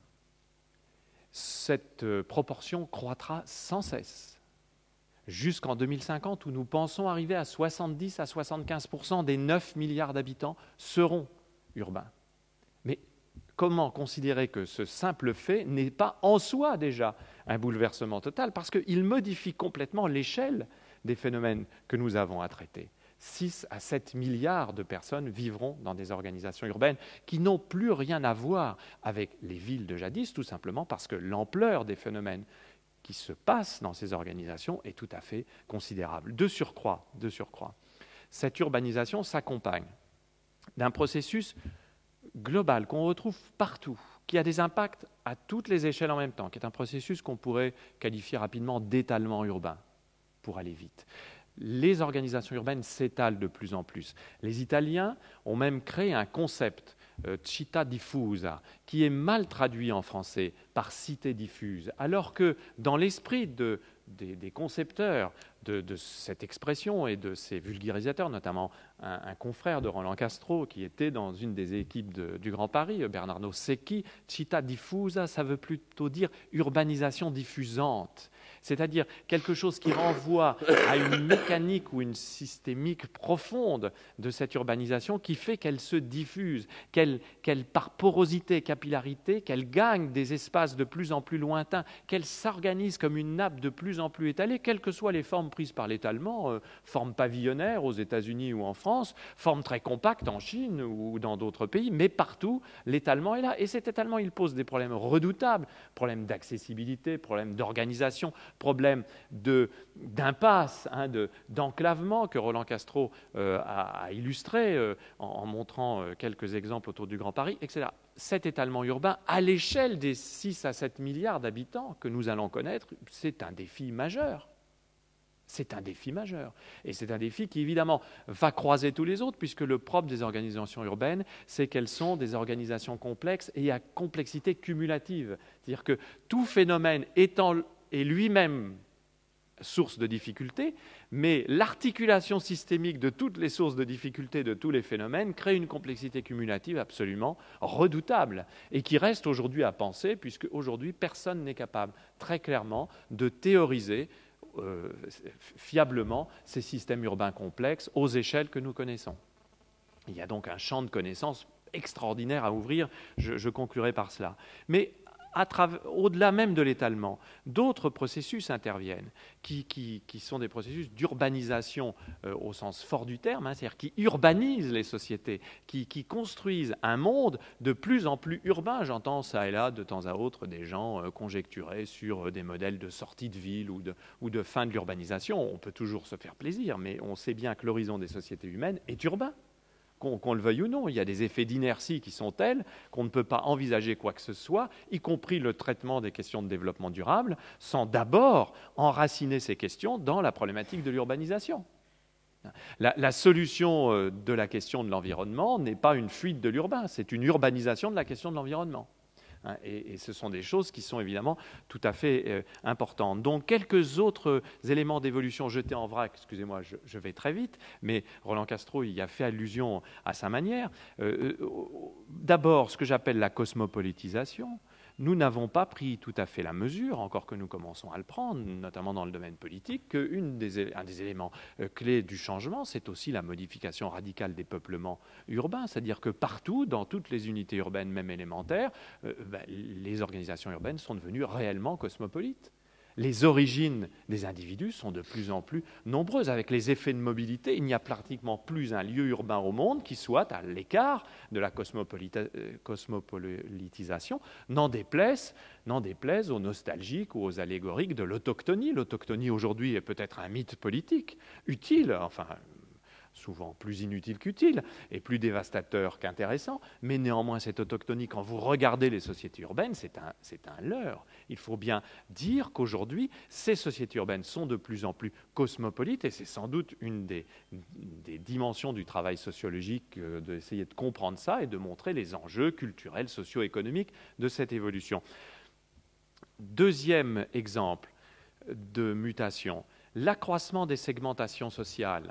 Cette euh, proportion croîtra sans cesse, jusqu'en deux mille cinquante, où nous pensons arriver à soixante-dix à soixante-quinze pour cent des neuf milliards d'habitants seront urbains. Mais comment considérer que ce simple fait n'est pas en soi déjà un bouleversement total, parce qu'il modifie complètement l'échelle des phénomènes que nous avons à traiter. six à sept milliards de personnes vivront dans des organisations urbaines qui n'ont plus rien à voir avec les villes de jadis, tout simplement parce que l'ampleur des phénomènes qui se passent dans ces organisations est tout à fait considérable. De surcroît, de surcroît, cette urbanisation s'accompagne d'un processus global qu'on retrouve partout, qui a des impacts à toutes les échelles en même temps, qui est un processus qu'on pourrait qualifier rapidement d'étalement urbain, pour aller vite. Les organisations urbaines s'étalent de plus en plus. Les Italiens ont même créé un concept, euh, città diffusa, qui est mal traduit en français par cité diffuse, alors que dans l'esprit de, des, des concepteurs de, de cette expression et de ses vulgarisateurs, notamment un, un confrère de Roland Castro qui était dans une des équipes de, du Grand Paris, Bernardo Secchi, città diffusa, ça veut plutôt dire urbanisation diffusante. C'est-à-dire quelque chose qui renvoie à une mécanique ou une systémique profonde de cette urbanisation qui fait qu'elle se diffuse, qu'elle, qu'elle par porosité, capillarité, qu'elle gagne des espaces de plus en plus lointains, qu'elle s'organise comme une nappe de plus en plus étalée, quelles que soient les formes prises par l'étalement, euh, forme pavillonnaire aux États-Unis ou en France, forme très compacte en Chine ou dans d'autres pays, mais partout, l'étalement est là. Et cet étalement, il pose des problèmes redoutables, problèmes d'accessibilité, problèmes d'organisation, problème de, d'impasse, hein, de, d'enclavement que Roland Castro euh, a, a illustré euh, en, en montrant euh, quelques exemples autour du Grand Paris, et cetera. Cet étalement urbain, à l'échelle des six à sept milliards d'habitants que nous allons connaître, c'est un défi majeur. C'est un défi majeur. Et c'est un défi qui, évidemment, va croiser tous les autres, puisque le propre des organisations urbaines, c'est qu'elles sont des organisations complexes et à complexité cumulative. C'est-à-dire que tout phénomène étant est lui-même source de difficultés, mais l'articulation systémique de toutes les sources de difficultés de tous les phénomènes crée une complexité cumulative absolument redoutable et qui reste aujourd'hui à penser, puisque aujourd'hui personne n'est capable très clairement de théoriser euh, fiablement ces systèmes urbains complexes aux échelles que nous connaissons. Il y a donc un champ de connaissances extraordinaire à ouvrir, je, je conclurai par cela. Mais au-delà même de l'étalement, d'autres processus interviennent, qui, qui, qui sont des processus d'urbanisation euh, au sens fort du terme, hein, c'est-à-dire qui urbanisent les sociétés, qui, qui construisent un monde de plus en plus urbain. J'entends ça et là, de temps à autre, des gens euh, conjecturer sur euh, des modèles de sortie de ville ou de, ou de fin de l'urbanisation. On peut toujours se faire plaisir, mais on sait bien que l'horizon des sociétés humaines est urbain. Qu'on, qu'on le veuille ou non, il y a des effets d'inertie qui sont tels qu'on ne peut pas envisager quoi que ce soit, y compris le traitement des questions de développement durable, sans d'abord enraciner ces questions dans la problématique de l'urbanisation. La, la solution de la question de l'environnement n'est pas une fuite de l'urbain, c'est une urbanisation de la question de l'environnement. Et, et ce sont des choses qui sont évidemment tout à fait euh, importantes. Donc, quelques autres éléments d'évolution jetés en vrac, excusez-moi, je, je vais très vite, mais Roland Castro y a fait allusion à sa manière. Euh, euh, d'abord, ce que j'appelle la cosmopolitisation, nous n'avons pas pris tout à fait la mesure, encore que nous commençons à le prendre, notamment dans le domaine politique, qu'un des, un des éléments euh, clés du changement, c'est aussi la modification radicale des peuplements urbains, c'est-à-dire que partout, dans toutes les unités urbaines, même élémentaires, euh, ben, les organisations urbaines sont devenues réellement cosmopolites. Les origines des individus sont de plus en plus nombreuses. Avec les effets de mobilité, il n'y a pratiquement plus un lieu urbain au monde qui soit à l'écart de la cosmopolita- cosmopolitisation, n'en déplaise, n'en déplaise aux nostalgiques ou aux allégoriques de l'autochtonie. L'autochtonie aujourd'hui est peut-être un mythe politique, utile, enfin souvent plus inutile qu'utile et plus dévastateur qu'intéressant, mais néanmoins cette autochtonie, quand vous regardez les sociétés urbaines, c'est un, c'est un leurre. Il faut bien dire qu'aujourd'hui, ces sociétés urbaines sont de plus en plus cosmopolites et c'est sans doute une des, des dimensions du travail sociologique euh, d'essayer de comprendre ça et de montrer les enjeux culturels, socio-économiques de cette évolution. Deuxième exemple de mutation, l'accroissement des segmentations sociales,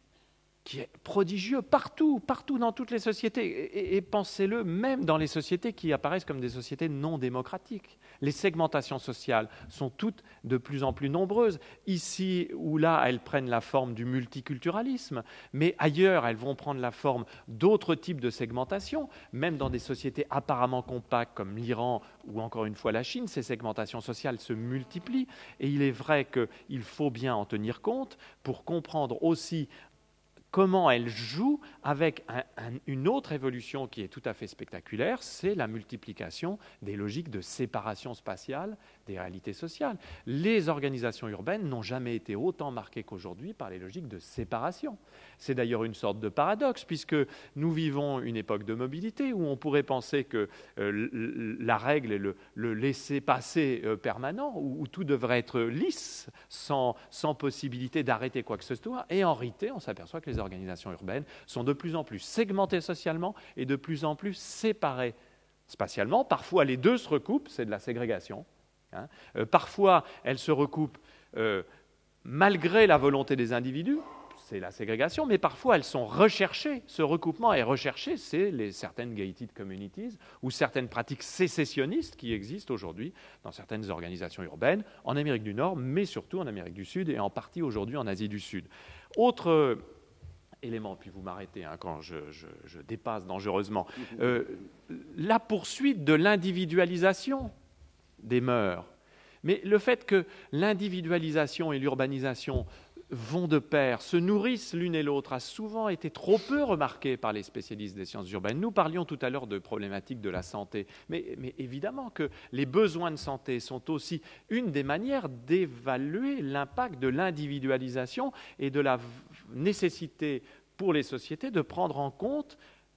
qui est prodigieux partout, partout dans toutes les sociétés. Et, et, et pensez-le, même dans les sociétés qui apparaissent comme des sociétés non démocratiques. Les segmentations sociales sont toutes de plus en plus nombreuses. Ici ou là, elles prennent la forme du multiculturalisme, mais ailleurs, elles vont prendre la forme d'autres types de segmentation. Même dans des sociétés apparemment compactes comme l'Iran ou encore une fois la Chine, ces segmentations sociales se multiplient. Et il est vrai qu'il faut bien en tenir compte pour comprendre aussi comment elle joue avec un, un, une autre évolution qui est tout à fait spectaculaire, c'est la multiplication des logiques de séparation spatiale des réalités sociales. Les organisations urbaines n'ont jamais été autant marquées qu'aujourd'hui par les logiques de séparation. C'est d'ailleurs une sorte de paradoxe, puisque nous vivons une époque de mobilité où on pourrait penser que euh, la règle est le, le laisser-passer euh, permanent, où, où tout devrait être lisse, sans, sans possibilité d'arrêter quoi que ce soit. Et en réalité, on s'aperçoit que les organisations urbaines sont de plus en plus segmentées socialement et de plus en plus séparées spatialement. Parfois, les deux se recoupent, c'est de la ségrégation. Hein. Euh, parfois, elles se recoupent euh, malgré la volonté des individus, c'est la ségrégation, mais parfois elles sont recherchées. Ce recoupement est recherché, c'est les certaines gated communities ou certaines pratiques sécessionnistes qui existent aujourd'hui dans certaines organisations urbaines, en Amérique du Nord, mais surtout en Amérique du Sud et en partie aujourd'hui en Asie du Sud. Autre élément, puis vous m'arrêtez hein, quand je, je, je dépasse dangereusement, euh, la poursuite de l'individualisation des mœurs. Mais le fait que l'individualisation et l'urbanisation vont de pair, se nourrissent l'une et l'autre, a souvent été trop peu remarqué par les spécialistes des sciences urbaines. Nous parlions tout à l'heure de problématiques de la santé, mais, mais évidemment que les besoins de santé sont aussi une des manières d'évaluer l'impact de l'individualisation et de la nécessité pour les sociétés de prendre en compte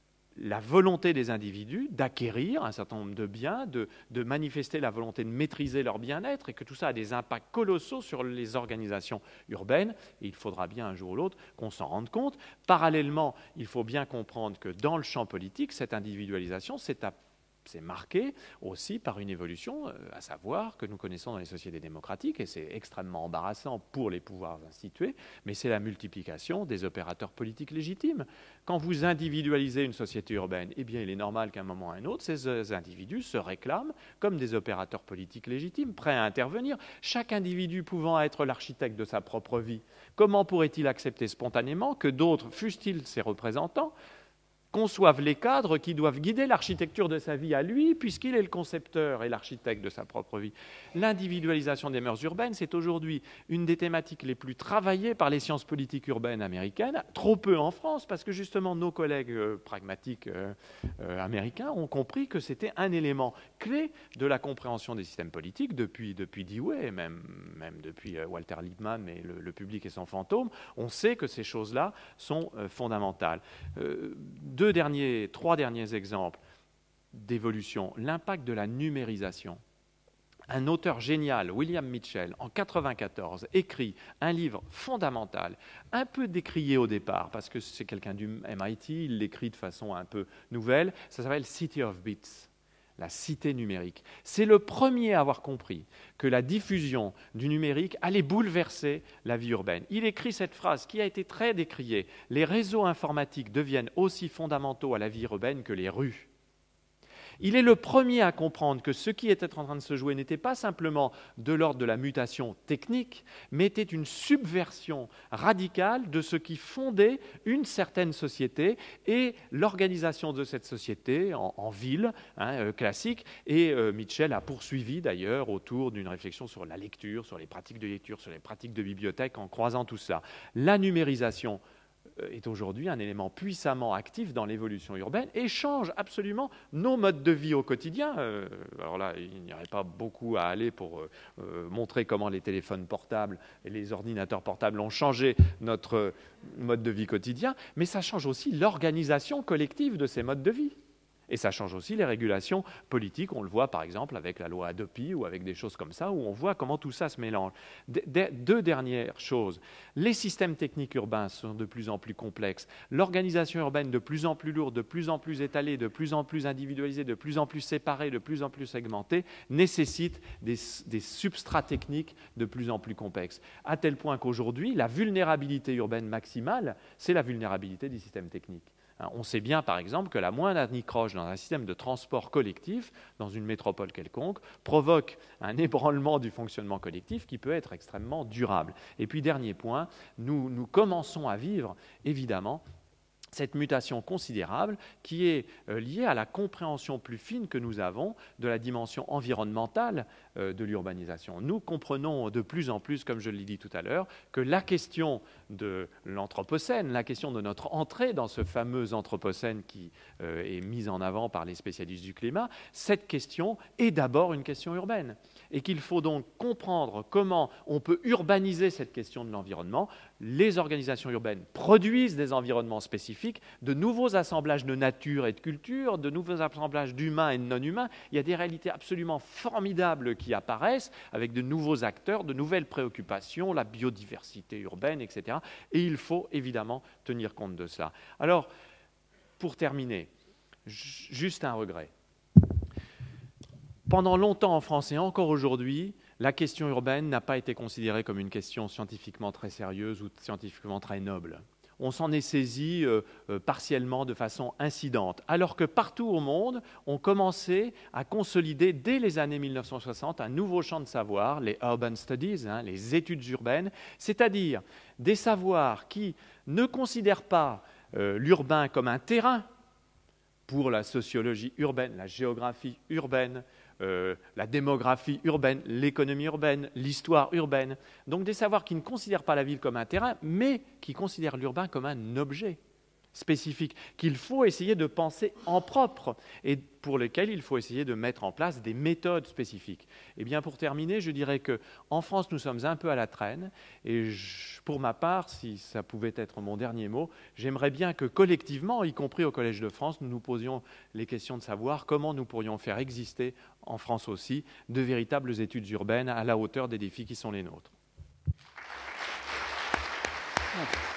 la volonté des individus d'acquérir un certain nombre de biens, de, de manifester la volonté de maîtriser leur bien-être, et que tout ça a des impacts colossaux sur les organisations urbaines. Et il faudra bien un jour ou l'autre qu'on s'en rende compte. Parallèlement, il faut bien comprendre que dans le champ politique, cette individualisation s'est c'est marqué aussi par une évolution, à savoir, que nous connaissons dans les sociétés démocratiques, et c'est extrêmement embarrassant pour les pouvoirs institués, mais c'est la multiplication des opérateurs politiques légitimes. Quand vous individualisez une société urbaine, eh bien, il est normal qu'à un moment ou à un autre, ces individus se réclament comme des opérateurs politiques légitimes, prêts à intervenir, chaque individu pouvant être l'architecte de sa propre vie. Comment pourrait-il accepter spontanément que d'autres, fussent-ils ses représentants, conçoivent les cadres qui doivent guider l'architecture de sa vie à lui, puisqu'il est le concepteur et l'architecte de sa propre vie. L'individualisation des mœurs urbaines, c'est aujourd'hui une des thématiques les plus travaillées par les sciences politiques urbaines américaines, trop peu en France, parce que justement nos collègues euh, pragmatiques euh, euh, américains ont compris que c'était un élément clé de la compréhension des systèmes politiques depuis, depuis Dewey, même, même depuis euh, Walter Lippmann et le, le public et son fantôme. On sait que ces choses-là sont euh, fondamentales. Euh, Deux derniers, trois derniers exemples d'évolution. L'impact de la numérisation. Un auteur génial, William Mitchell, en mille neuf cent quatre-vingt-quatorze, écrit un livre fondamental, un peu décrié au départ, parce que c'est quelqu'un du M I T, il l'écrit de façon un peu nouvelle, ça s'appelle City of Bits, la cité numérique. C'est le premier à avoir compris que la diffusion du numérique allait bouleverser la vie urbaine. Il écrit cette phrase qui a été très décriée. « Les réseaux informatiques deviennent aussi fondamentaux à la vie urbaine que les rues. » Il est le premier à comprendre que ce qui était en train de se jouer n'était pas simplement de l'ordre de la mutation technique, mais était une subversion radicale de ce qui fondait une certaine société et l'organisation de cette société en, en ville, hein, euh, classique. Et euh, Mitchell a poursuivi d'ailleurs autour d'une réflexion sur la lecture, sur les pratiques de lecture, sur les pratiques de bibliothèque, en croisant tout ça. La numérisation est aujourd'hui un élément puissamment actif dans l'évolution urbaine et change absolument nos modes de vie au quotidien. Euh, alors là, il n'y aurait pas beaucoup à aller pour euh, euh, montrer comment les téléphones portables et les ordinateurs portables ont changé notre mode de vie quotidien, mais ça change aussi l'organisation collective de ces modes de vie. Et ça change aussi les régulations politiques. On le voit par exemple avec la loi Hadopi ou avec des choses comme ça, où on voit comment tout ça se mélange. De, de, deux dernières choses. Les systèmes techniques urbains sont de plus en plus complexes. L'organisation urbaine de plus en plus lourde, de plus en plus étalée, de plus en plus individualisée, de plus en plus séparée, de plus en plus segmentée, nécessite des, des substrats techniques de plus en plus complexes. À tel point qu'aujourd'hui, la vulnérabilité urbaine maximale, c'est la vulnérabilité des systèmes techniques. On sait bien, par exemple, que la moindre anicroche dans un système de transport collectif, dans une métropole quelconque, provoque un ébranlement du fonctionnement collectif qui peut être extrêmement durable. Et puis, dernier point, nous, nous commençons à vivre, évidemment, cette mutation considérable qui est euh, liée à la compréhension plus fine que nous avons de la dimension environnementale euh, de l'urbanisation. Nous comprenons de plus en plus, comme je l'ai dit tout à l'heure, que la question de l'anthropocène, la question de notre entrée dans ce fameux anthropocène qui euh, est mis en avant par les spécialistes du climat, cette question est d'abord une question urbaine. Et qu'il faut donc comprendre comment on peut urbaniser cette question de l'environnement. Les organisations urbaines produisent des environnements spécifiques, de nouveaux assemblages de nature et de culture, de nouveaux assemblages d'humains et de non-humains. Il y a des réalités absolument formidables qui apparaissent avec de nouveaux acteurs, de nouvelles préoccupations, la biodiversité urbaine, et cetera. Et il faut évidemment tenir compte de cela. Alors, pour terminer, juste un regret. Pendant longtemps en France et encore aujourd'hui, la question urbaine n'a pas été considérée comme une question scientifiquement très sérieuse ou scientifiquement très noble. On s'en est saisi euh, euh, partiellement de façon incidente, alors que partout au monde, on commençait à consolider dès les années mille neuf cent soixante un nouveau champ de savoir, les urban studies, hein, les études urbaines, c'est-à-dire des savoirs qui ne considèrent pas euh, l'urbain comme un terrain pour la sociologie urbaine, la géographie urbaine, Euh, la démographie urbaine, l'économie urbaine, l'histoire urbaine. Donc des savoirs qui ne considèrent pas la ville comme un terrain, mais qui considèrent l'urbain comme un objet spécifique, qu'il faut essayer de penser en propre et pour lesquels il faut essayer de mettre en place des méthodes spécifiques. Et bien pour terminer, je dirais qu'en France, nous sommes un peu à la traîne et je, pour ma part, si ça pouvait être mon dernier mot, j'aimerais bien que collectivement, y compris au Collège de France, nous nous posions les questions de savoir comment nous pourrions faire exister en France aussi de véritables études urbaines à la hauteur des défis qui sont les nôtres.